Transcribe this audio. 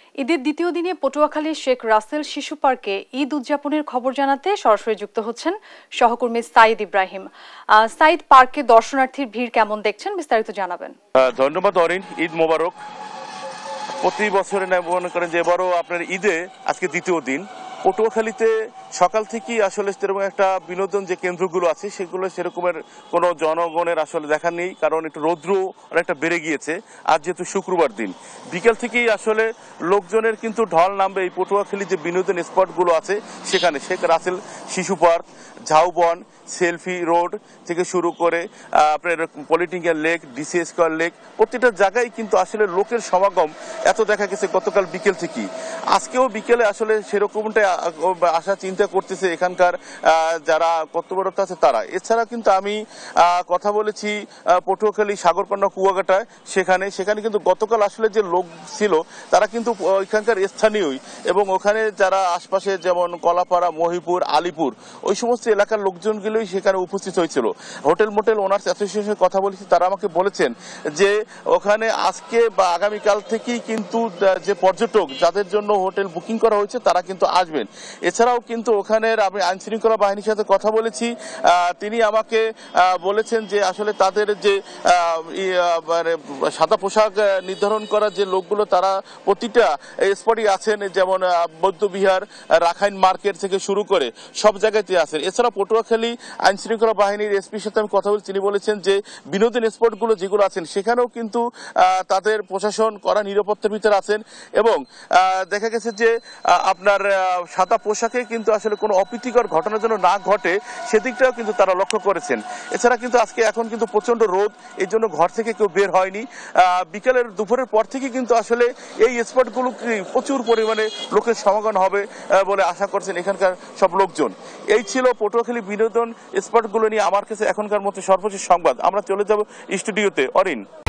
ঈদের দ্বিতীয় দিনে পটুয়াখালীর শেখ রাসেল শিশু পার্কে ঈদ উদযাপনের খবর জানাতে সরাসরি যুক্ত হচ্ছেন সহকর্মী সাইদ ইব্রাহিম। সাইদ, পার্কে দর্শনার্থীর ভিড় কেমন দেখছেন, বিস্তারিত জানাবেন। ধন্যবাদ অরিন। ঈদ মোবারক। প্রতি বছরে মনে করেন যে এবারও আপনার ঈদে আজকে দ্বিতীয় দিন পটুয়াখালীতে সকাল থেকেই আসলে সেরকম একটা বিনোদন যে কেন্দ্রগুলো আছে সেগুলো সেরকমের কোনো জনগণের আসলে দেখা নেই, কারণ একটু রৌদ্র অনেকটা বেড়ে গিয়েছে। আজ যেহেতু শুক্রবার দিন, বিকেল থেকেই আসলে লোকজনের কিন্তু ঢল নামবে এই পটুয়াখালী যে বিনোদন স্পটগুলো আছে সেখানে। শেখ রাসেল শিশু পার্ক, ঝাউবন, সেলফি রোড থেকে শুরু করে আপনার political lake, DC square lake, প্রত্যেকটা জায়গায় কিন্তু আসলে লোকের সমাগম এত দেখা গেছে গতকাল বিকেল থেকেই। আজকেও বিকেলে আসলে সেরকমটাই আশা চিন্তা করতেছে এখানকার যারা কর্তব্যরত আছে তারা। এছাড়া কিন্তু আমি কথা বলেছি পটুয়াখালী সাগরকন্যা কুয়াকাটায়, সেখানে কিন্তু গতকাল আসলে যে লোক ছিল তারা কিন্তু এখানকার স্থানীয়ই, এবং ওখানে যারা আশপাশে যেমন কলাপাড়া, মহিপুর, আলিপুর ওই সমস্ত এলাকার লোকজনগুলোই সেখানে উপস্থিত হয়েছিল। হোটেল মোটেল ওনার্স অ্যাসোসিয়েশনের কথা বলেছি, তারা আমাকে বলেছেন যে ওখানে আজকে বা আগামীকাল থেকেই কিন্তু যে পর্যটক যাদের জন্য হোটেল বুকিং করা হয়েছে তারা কিন্তু আসবেন। এছাড়াও কিন্তু ওখানের আমি আইন শৃঙ্খলা বাহিনীর সাথে কথা বলেছি, তিনি আমাকে বলেছেন যে আসলে তাদের যে সাদা পোশাক নির্ধারণ করা যে লোকগুলো তারা প্রতিটা স্পটই আছেন, যেমন বৌদ্ধবিহার, রাখাইন মার্কেট থেকে শুরু করে সব জায়গাতে আছেন। এছাড়া পটুয়াখালী আইন শৃঙ্খলা বাহিনীর এসপির সাথে আমি কথা বলছি, তিনি বলেছেন যে বিনোদন স্পটগুলো যেগুলো আছেন সেখানেও কিন্তু তাদের প্রশাসন করা নিরাপত্তার ভিতরে আছেন, এবং দেখা গেছে যে আপনার সাদা পোশাকে কিন্তু আসলে কোনো অপ্রীতিকর ঘটনা যেন না ঘটে সেদিকটাও কিন্তু তারা লক্ষ্য করেছেন। এছাড়া কিন্তু এখন কিন্তু প্রচন্ড রোদ, এই জন্য ঘর থেকে কেউ বের হয়নি। বিকালের দুপুরের পর থেকে কিন্তু আসলে এই স্পটগুলো প্রচুর পরিমাণে লোকের সমাগম হবে বলে আশা করছেন এখানকার সব লোকজন। এই ছিল পটুয়াখালী বিনোদন স্পটগুলো নিয়ে আমার কাছে এখনকার মতো সর্বশেষ সংবাদ। আমরা চলে যাব স্টুডিওতে। অরিন।